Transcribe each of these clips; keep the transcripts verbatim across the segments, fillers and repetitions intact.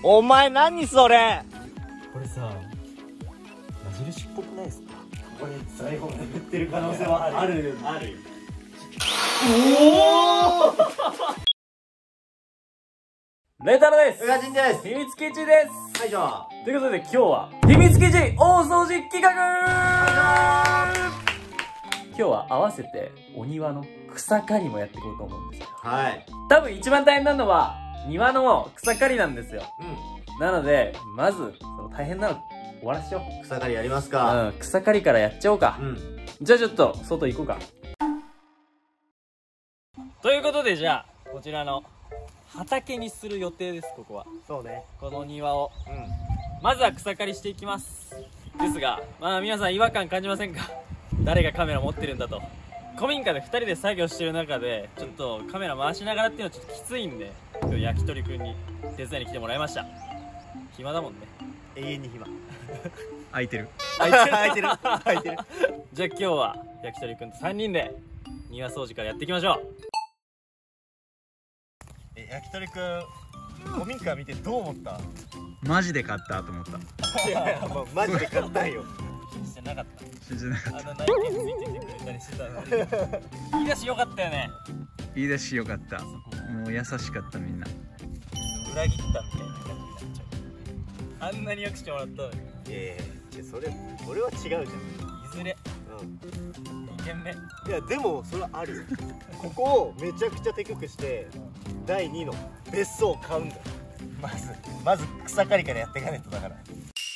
お前何それ。 これさ、矢印っぽくないですか？これ最後眠ってる可能性はある。ある。おお。 レンタロです。 宇賀神です。 秘密基地です。 はい、じゃあ。 ということで今日は秘密基地大掃除企画。今日は合わせてお庭の草刈りもやっていこうと思うんですよ。 はい。 多分一番大変なのは庭の草刈りなんですよ。 うん。 なのでまずその大変なの終わらしよう。 草刈りやりますか。 うん、草刈りからやっちゃおうか。 うん。 じゃあちょっと外行こうか。ということでじゃあこちらの畑にする予定です。ここはそうね。 この庭をうん。 まずは草刈りしていきます。ですがまあ皆さん違和感感じませんか？誰がカメラ持ってるんだと。古民家でふたりで作業してる中でちょっとカメラ回しながらっていうのはちょっときついんで、今日焼き鳥くんに手伝いに来てもらいました。暇だもんね。 永遠に暇。 空いてる空いてる空いてる空いてる。 じゃあ今日は焼き鳥くんとさんにんで庭掃除からやっていきましょう。 え、焼き鳥くん、古民家見てどう思った？ マジで買ったと思った。 いやいや、まあ、マジで買ったんよ。 信じてなかった。 信じなかっあの内見ついててくれたりしてたのに言い出しよかったよね。 た。言い出しよかった。もう優しかったみんな。 裏切ったみたいな感じになっちゃう。あんなによくしてもらったのに。 いやいや、それ、それは違うじゃん。 いずれうん。 にけんめ。 いや、でもそれはあるよ。ここをめちゃくちゃ低くしてだいにの別荘を買うんだよ。まずまず草刈りからやっていかないと。だから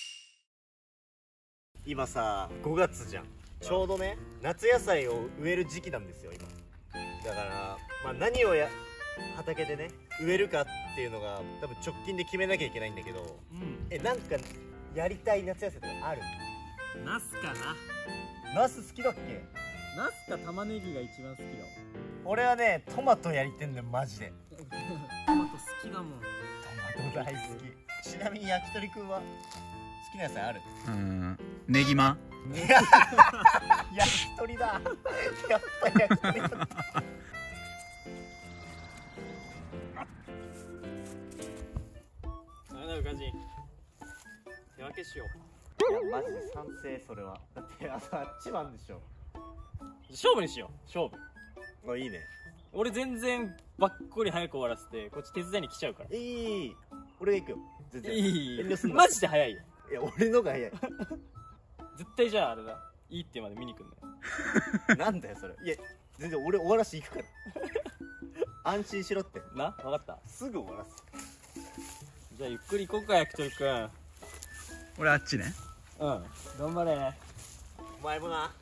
今さごがつじゃん。ちょうどね夏野菜を植える時期なんですよ今。だから、まあ、何をや畑でね植えるかっていうのが多分直近で決めなきゃいけないんだけど、 うん。 え、なんかやりたい夏野菜とかある？ ナスかな。 ナス好きだっけ？ ナスか玉ねぎが一番好きだわ。 俺はねトマトやりてんだよマジで。 トマト好きだもん。 トマト大好き。ちなみに焼き鳥くんは好きな野菜ある？ うーん。ネギマ。 焼き鳥だ。やっぱ焼き鳥だ。 あれだよガジン。手分けしよう。 いやマジで賛成それは。だってあのあっち番でしょ。 勝負にしよう。勝負。 あ、いいね。 俺全然ばっこり早く終わらせてこっち手伝いに来ちゃうから。 いいいい。俺が行くよ。全然。 いい遠慮すんな。 マジで早いよ。 いや俺のが早い。 絶対じゃああれだ。いいってまで見に来んだよ。 なんだよそれ。いや全然俺終わらしていくから。安心しろって。 な、分かった。 すぐ終わらす。 じゃあゆっくり行こうか焼き鳥くん。 俺あっちね。 うん。頑張れ。 お前もな。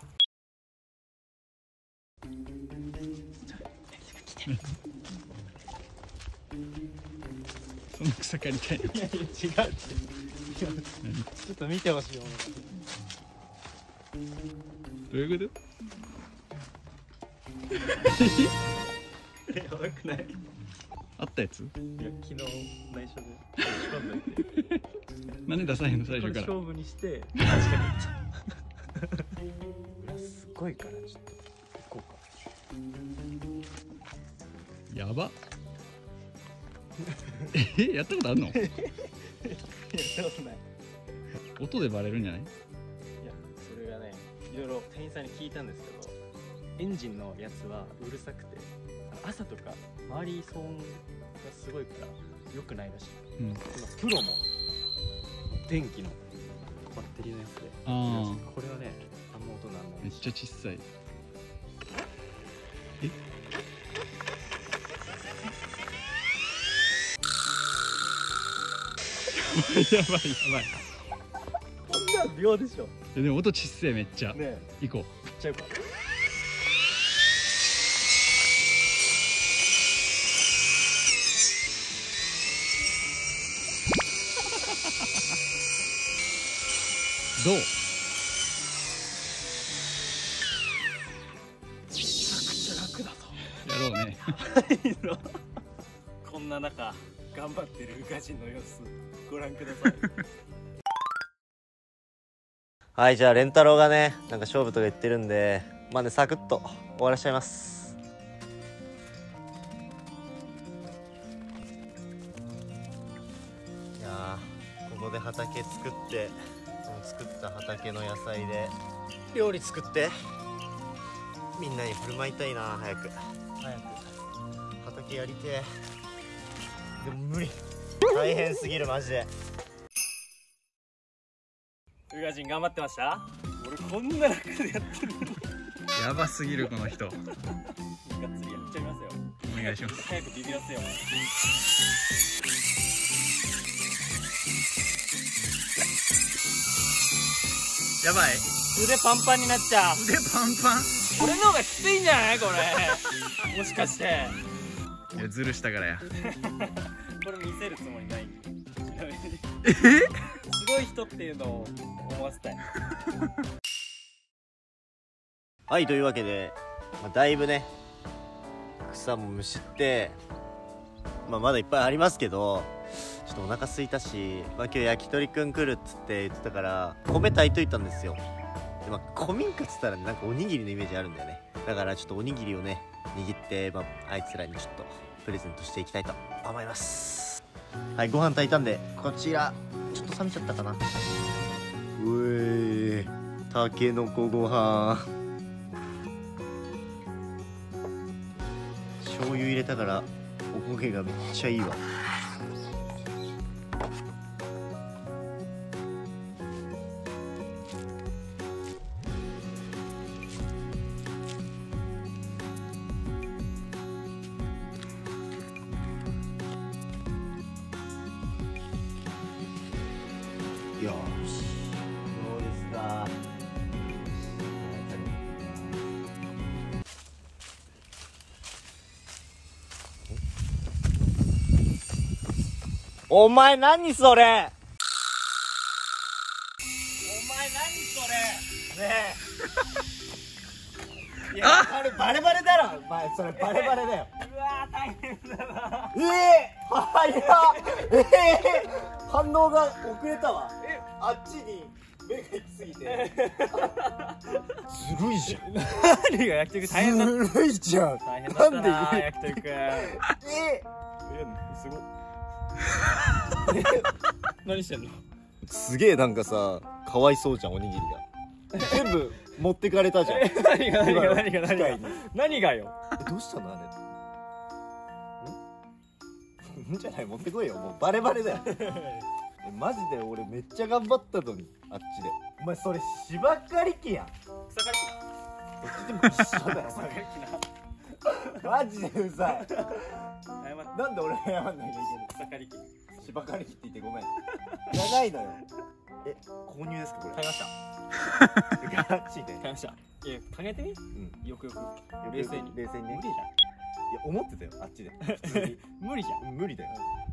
そんな草刈りたいの。 いやいや違う違う。ちょっと見てほしいものが。 どういうこえ、やばくない？ と？あったやつ？ いや昨日内緒で仕込んどいて。 なんで出さへんの最初から？ 勝負にして確かに裏すごいからちょっと行こうか。 やば。え、やったことあるの？ いややったことない。 音でバレるんじゃない？ いやそれがねいろいろ店員さんに聞いたんですけど、エンジンのやつはうるさくて朝とか周り騒音がすごいから良くないらしい。 うん。 今プロも電気のバッテリーのやつであこれはねあんま音なんあ、 ないし。 めっちゃ小さい。え？やばいやばい。 こんなん秒でしょ。 え、でも音ちっせえめっちゃ。 ねえ行こう。 食っちゃうか。 どう？ めちゃくちゃ楽だぞ。 やろうね。 こんな中頑張ってる宇賀神の様子ご覧ください。 はい、じゃあレンタロウがねなんか勝負とか言ってるんで、まあねサクッと終わらしちゃいます。 ここで畑作って、その作った畑の野菜で料理作ってみんなに振る舞いたいな。早く早く畑やりてえ。でも無理、大変すぎるマジで。 宇賀神頑張ってました。俺こんな楽でやってるのにやばすぎるこの人。 がっつりやっちゃいますよ。 お願いします。 早くビビらせよう。 やばい。 腕パンパンになっちゃう。 腕パンパン。 俺の方がきついんじゃないこれもしかして。 いや、ズルしたからや。 これ見せるつもりないんで。 えすごい人っていうのを思わせたい。 はい、というわけで、まあ、だいぶね草もむしって、まあ、まだいっぱいありますけど、ちょっとお腹空いたし、まあ、今日焼き鳥くん来るっつって言ってたから米炊いといたんですよ。で、まあ、古民家っつったら、ね、なんかおにぎりのイメージあるんだよね。だからちょっとおにぎりをね握って、まあ、あいつらにちょっとプレゼントしていきたいと思います。はい、ご飯炊いたんでこちらちょっと冷めちゃったかな。うえー、たけのこご飯、醤油入れたからおこげがめっちゃいいわ。よし、どうですか。お前何それ。お前何それ。ねえ。いや、あれバレバレだろ。お前それバレバレだよ。 うわー大変だな。 ええー、早っ。ええー、反応が遅れたわ。え、あっちに目が行きすぎて。ずるいじゃん。 何が焼き鳥大変だった。 ずるいじゃん。 大変だったななんで焼き鳥くん。ええー、すごい。何してんの。 すげえなんかさ、かわいそうじゃん、おにぎりが。全部持ってかれたじゃん。 何が何が何が何が何がよ。 え、どうしたのあれ。んんじゃない、持ってこいよ。もうバレバレだよ。え、マジで俺めっちゃ頑張ったのに、あっちで。お前それ芝刈り機やん。 草刈り機。 どっちでも一緒だよ。 草刈り機な。 マジでうざい。 謝って。 なんで俺が謝んなきゃいけない。 草刈り機。 芝刈り機って言ってごめん。いらないのよ。え、購入ですかこれ。 買いました。 ガチで。 買いました。いや、考えてみ。 うん。 よくよく。冷静に。 冷静にね。 無理じゃん。 いや、思ってたよ、あっちで。普通に。 無理じゃん。 無理だよ。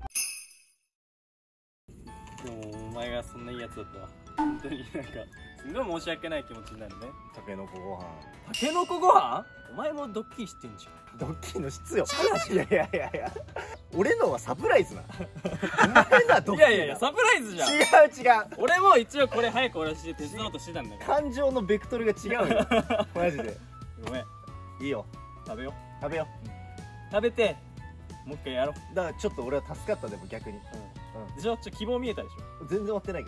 でもお前がそんないいやつだったわ。本当になんかすごい申し訳ない気持ちになるね。 たけのこご飯。 たけのこご飯？お前もドッキリしてんじゃん。 ドッキリの質よ。いやいやいやいや。俺のはサプライズな。お前のはドッキリ。 いやいやいや、サプライズじゃん。 違う違う。 俺も一応これ早く終わらせて手伝おうとしてたんだから。 感情のベクトルが違うよ。マジで。 ごめん。 いいよ。 食べよう。 食べよ食べてもう一回やろう。 う。だからちょっと俺は助かった。でも逆に。 でしょ。ちょっと希望見えたでしょ。 全然終わってないから。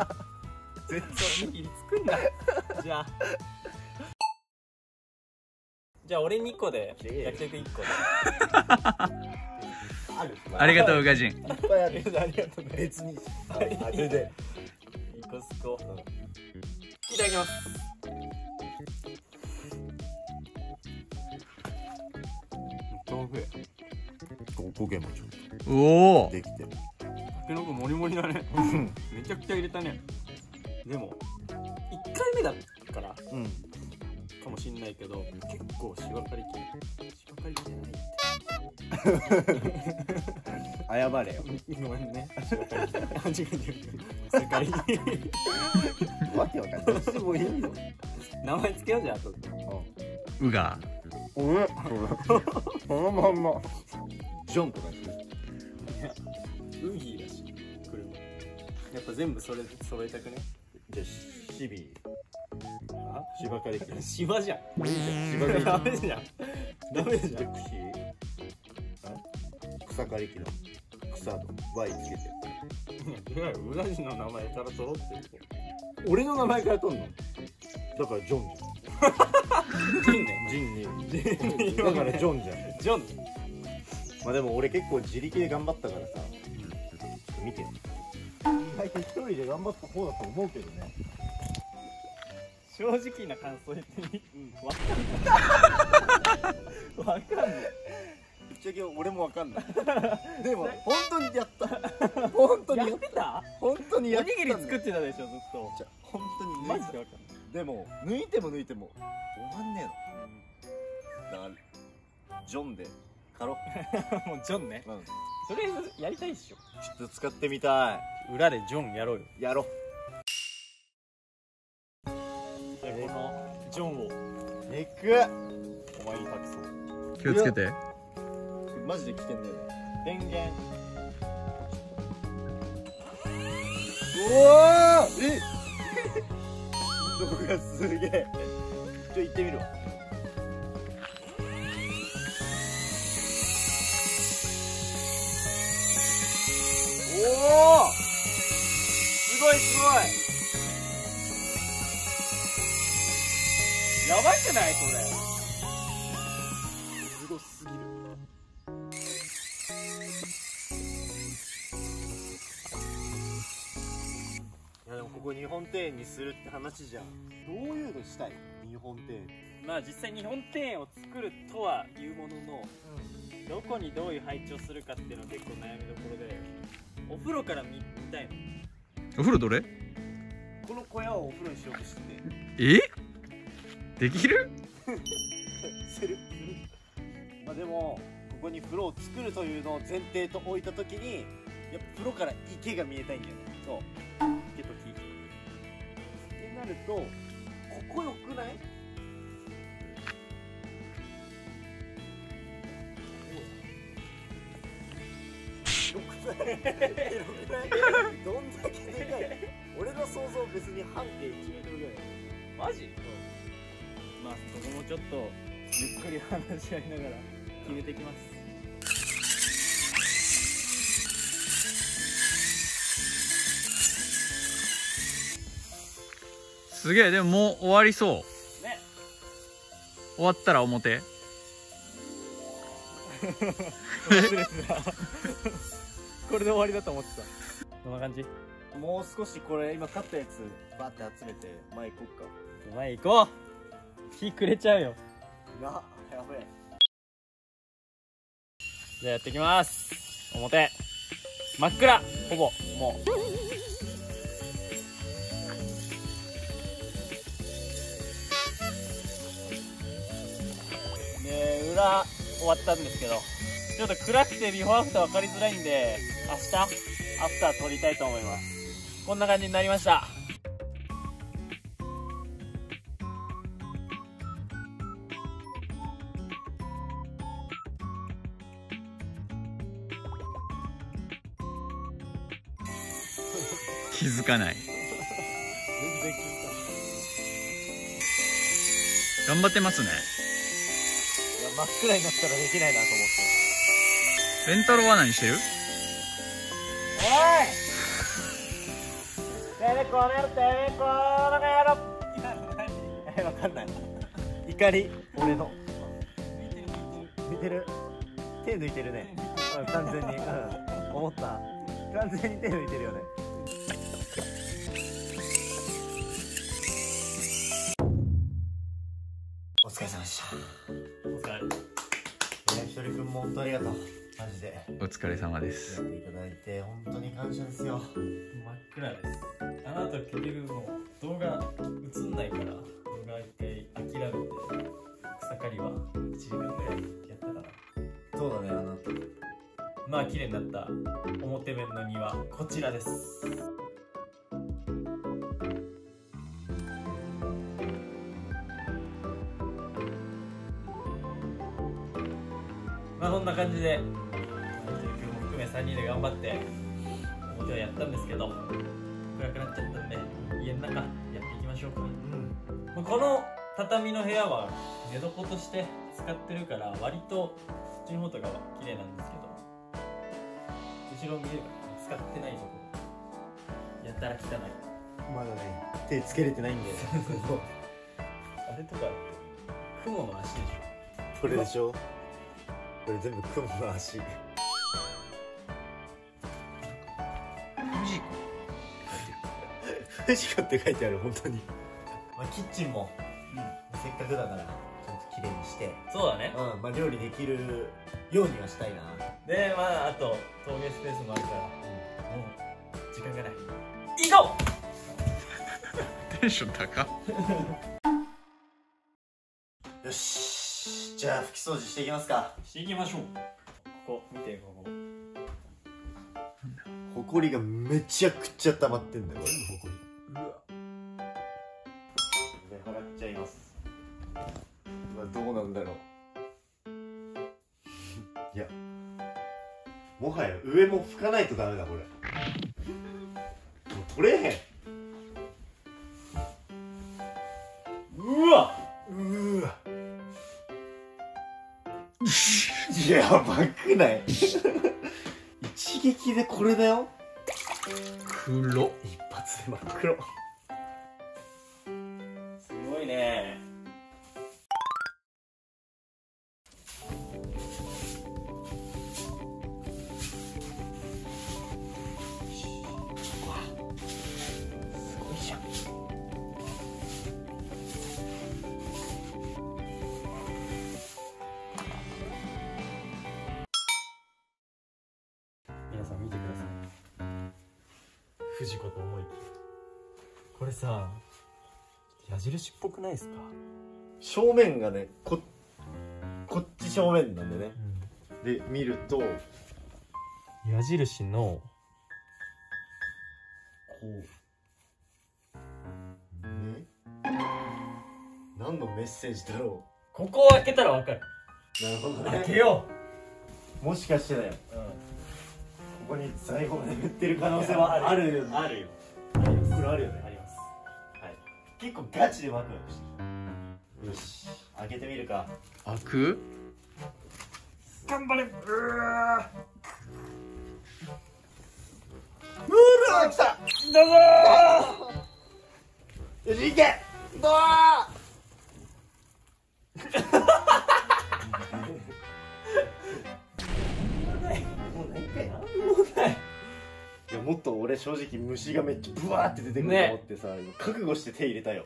全然おにぎり作んな。じゃあ。じゃあ俺にこで焼き鳥いっこで。 ある。 ありがとう宇賀神。 いっぱいある。ありがとう。別に。あれで。 いっこすこ。いただきます。豆腐。 おこげもちょっとおお。 できてる。 たけのこもりもりだね。めちゃくちゃ入れたね。でもいっかいめだからうん。 かもしんないけど、結構芝刈り機芝刈り機じゃない。 謝れよ。 ごめんね。芝刈り機。あ、違う違う。草刈り機。 わけわかんない。どっちもいいよ。 名前つけようじゃん。あと。 宇賀。 俺そのまんまジョンとかする。 いや、ウギーだし、車。やっぱ全部それ揃えたくね。 じゃあシビあ、 芝刈り機。 芝じゃん。 芝刈り機。 ダメじゃん。ダメじゃん。 ジェクシー草刈り機の草と Y つけてうなじの名前から取ろうって俺の名前から取んのだからジョンジンねジンにだからジョンじゃんジョンまあでも俺結構自力で頑張ったからさ、ちょっと見てよ意外と一人で頑張った方だと思うけどね正直な感想言ってみ、うん、わかんないわかんないぶっちゃけ俺もわかんないでも本当にやった本当にやっやってた本当にやったおにぎり作ってたでしょずっとじゃ本当に抜いたマジでわかんないでも抜いても抜いても終わんねえのだからジョンで狩ろもうジョンねう、うん、 それやりたいっしょちょっと使ってみた裏でジョンやろうよいやろうじゃあこのジョンをいくお前に託そう気をつけて。 マジで来てんだよね電源おおえ動画すげえちょ行ってみるわおおすごいすごいやばいじゃないこれすごすぎるいやでもここ日本庭園にするって話じゃんどういうのしたい日本庭園まあ実際日本庭園を作るとはいうもののどこにどういう配置をするかっていうのは結構悩みどころでお風呂から見たいのお風呂どれ？ この小屋をお風呂にしようとしててえ？できる？ するまあでもここに風呂を作るというのを前提と置いた時にやっぱ風呂から池が見えたいんだよねそう池と木ってなるとここよくない？よくない？よくない？どんだけでかい？俺の想像別に半径いちメートルぐらいマジ？まあそこもちょっとゆっくり話し合いながら決めていきます。 すげえ、でももう終わりそう。 ね。 終わったら表。 これで終わりだと思ってた。こんな感じ？ もう少しこれ今買ったやつバッて集めて前行こっか前行こう。火くれちゃうよ。 な、やべえじゃあやっていきます。表真っ暗ほぼもうで裏終わったんですけどちょっと暗くてビフォーアフター分かりづらいんで明日アフター撮りたいと思います。こんな感じになりました。 気づかない。 全然気づ頑張ってますね。 かないいや真っ暗になったらできないなと思ってレンタロウは何してる？ おいてめこの野郎てめこの野郎えわかんない怒り俺の抜いてる手抜いてるね、うん、完全に、うん、思った完全に手抜いてるよねお疲れ様でしたお疲れ。 いやひとりくんも本当ありがとうマジでお疲れ様ですやっていただいて本当に感謝ですよ真っ暗です。あの後結局もう動画映んないから動画一回諦めて草刈りはいちじかんぐらいやったかな。 そうだねあの後まあ綺麗になった表面の庭こちらです。まあこんな感じでひとりくんも含めさんにんで頑張って表はやったんですけど暗くなっちゃったんで家の中やっていきましょうか。 うんこの畳の部屋は寝床として使ってるから割とこっちの方とかは綺麗なんですけど後ろ見えるかな使ってないところやたら汚い。 まだね手つけれてないんだよねあれとか雲の足でしこれでしょ。これ全部雲の足。 富士子フジコって書いてある本当に。まあキッチンも、うん、せっかくだからちゃんと綺麗にして、 ょ。そうだね。 うん、まあ料理できるようにはしたいな。 でまああと陶芸スペースもあるから、もう時間がない。行こテンション高っ。 よし、じゃあ拭き掃除していきますか。 う。していきましょう。ここ見て、ここ。 ほこりがめちゃくちゃ溜まってんだよ、これほこり。うわ。で払っちゃいます。うわ、どうなんだろう。いや、もはや上も拭かないとダメだこれ。もう取れへん。 うわうわ。やばくない？一撃でこれだよ。 黒。 一発で真っ黒。 すごいね。 すごいじゃん。 皆さん見てください。藤子と思いきやこれさ、矢印っぽくないですか？ 正面がね、ここっち正面なんでね、で見るとこ矢印のうね、何のメッセージだろここを開けたらわかる。 う。なるほど開けね。 よもしかしてだよ、 う。うん。 ここに財宝が眠ってる可能性はあるよね。 あるよ。 これあるよね。 あります。はい。 結構ガチでワクワクしてる。よし、開けてみるか。 開く？ 頑張れ。うわうわ、来た。 どうぞよし、いけ。どうもうないかいな。 なんもない。 いや、もっと俺正直虫がめっちゃブワーって出てくると思ってさ、今覚悟して手入れたよ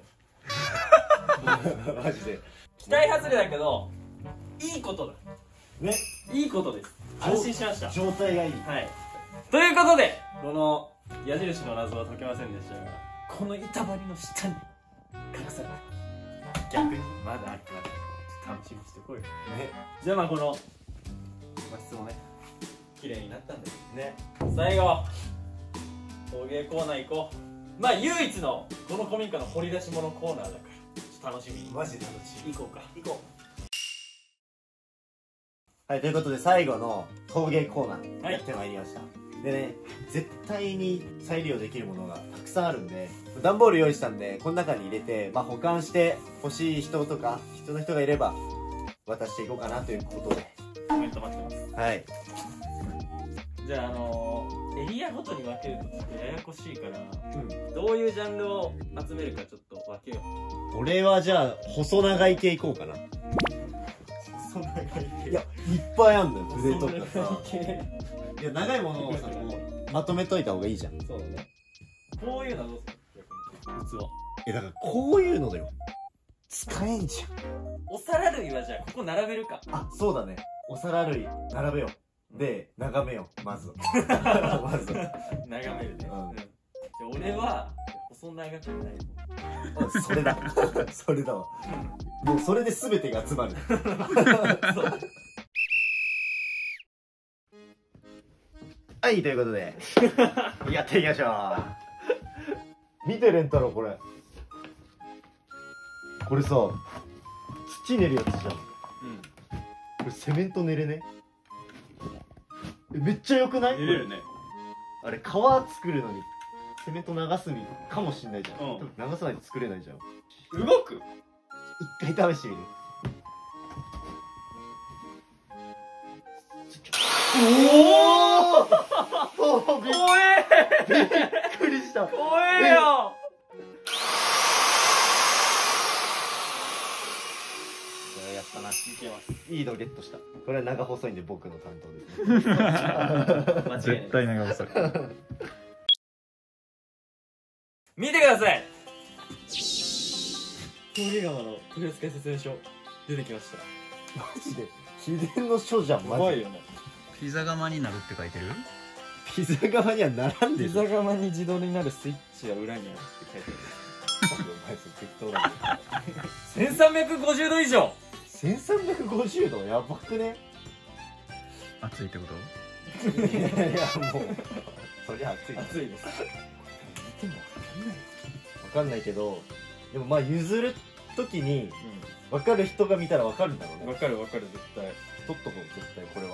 マジで期待外れだけどいいことだ。 ね、 いいことです。安心しました。 状態がいい。 はい。ということでこの矢印の謎は解けませんでしたが、この板張りの下に隠された逆にまだあるから楽しみにしてこいよ。 ねじゃあまあこの和室もね綺麗になったんでね、 最後陶芸コーナー行こう。まあ唯一のこの古民家の掘り出し物コーナーだからちょっと楽しみにマジで楽しい。 行こうか。 行こう。はい、ということで最後の陶芸コーナーはいやってまいりました。でね、絶対に再利用できるものがたくさんあるんで、段ボール用意したんでこの中に入れて、まあ、保管して欲しい人とか必要な人がいれば渡していこうかなということで、 コメント待ってます。 はい。 じゃああのー、エリアごとに分けるとちょっとややこしいからうん、 どういうジャンルを集めるかちょっと分けよう。 俺はじゃあ細長い系いこうかな。 そんな感じ。 いや、いっぱいあんだよ、筆とかさ。 系。 いや、長いものをさ、こうまとめといた方がいいじゃん。 そうだね。こういうのはどうする？逆に器。 え、だからこういうのだよ。使えんじお皿類はじゃあここ並べるか。 ゃん。あ、そうだね。お皿類並べよう。で、眺めよう、まず。まず。 眺めるね。 うんうん。じゃあ俺は細長くない方。 それだ。それだわ。もうそれで全てが集まる。 そう。 はい、ということで、やっていきましょう。見て、レンタロウ、これ。これさ、土練るやつじゃん。これセメント練れね。え、めっちゃ良くない？ 入れるね。 あれ、皮作るのにセメント流すみかもしんないじゃん。 うん多分流さないと作れないじゃん。 動く？ 一回試してみる。おおおお、びっ怖えくりした。 した怖えよ。 やったな。 いけます。 いいのゲットした。これは長細いんで僕の担当ですね。 間違いない。 絶対長細い。 見てください。峠川の取扱説明書出てきました。 マジで秘伝の書じゃん。マジで怖いよね。 ピザ窯になるって書いてる？ ピザ窯には並んでる。 ピザ窯に自動になるスイッチは裏にあるって書いてお前それ適当だある。せんさんびゃくごじゅうど以上。 せんさんびゃくごじゅうどやばくね。 熱いってこと？ いやいやもうそりゃ熱い。 熱いです。見てもわかんないけど、でもまあ譲る時にわ分かる人が見たら分かるんだろうかんない。 ね。 わかるわかる絶対。 取っとこう絶対これは。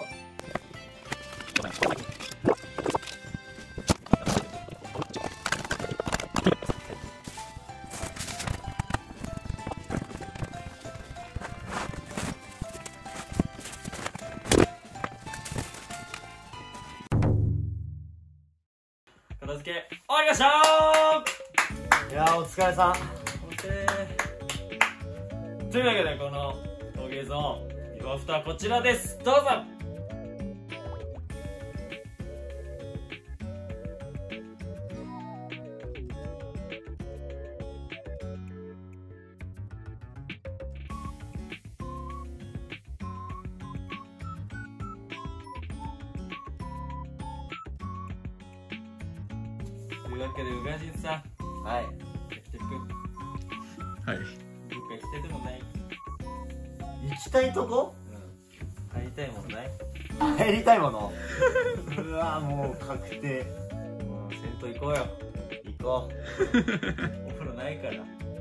片付け終わりましたー。 いやーお疲れさん。 オッケー。というわけでこの陶芸ゾーンビフォーアフターこちらです。どうぞ。というわけで宇賀神さん、 はい。 焼き鳥くん、 はい。 どっか行きたいとこない？ 行きたいとこ？ うん。帰りたいものない？ 入りたいもの。うわもう確定。 もう銭湯行こうよ。 行こお風呂ないから。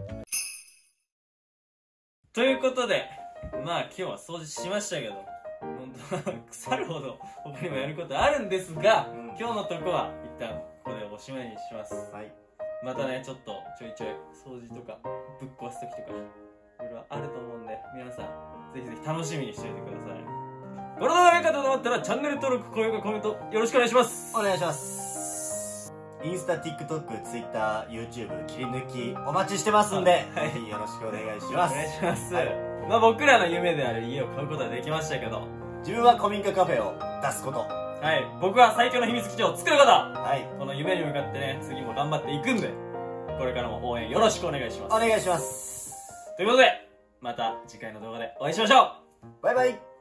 ということで、まあ今日は掃除しましたけど、本当は腐るほど他にもやることあるんですが、 うん今日のとこは一旦ここでおしまいにします。 う。はい。 またね、ちょっとちょいちょい掃除とかぶっ壊す時とかいろいろあると思うんで、皆さんぜひぜひ楽しみにしておいてください。この動画が良かったと思ったらチャンネル登録、高評価、コメントよろしくお願いします。 お願いします。インスタ、TikTok、Twitter、YouTube 切り抜きお待ちしてますんで、 はいぜひよろしくお願いしおます。 願いします。 はいまあ僕らの夢である家を買うことはできましたけど、 自分は古民家カフェを出すこと。 はい、僕は最強の秘密基地を作ること。 はい。 この夢に向かってね、次も頑張っていくんで、これからも応援よろしくお願いします。 お願いします。 ということで、また次回の動画でお会いしましょう。 バイバイ。